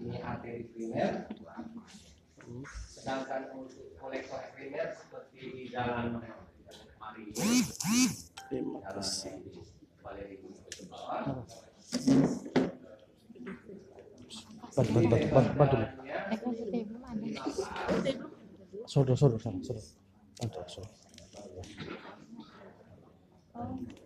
ini arteri primer. Sedangkan untuk kolektor primer seperti di jalan Marini, jalan Valeri ke bawah. Bantu. Sudah.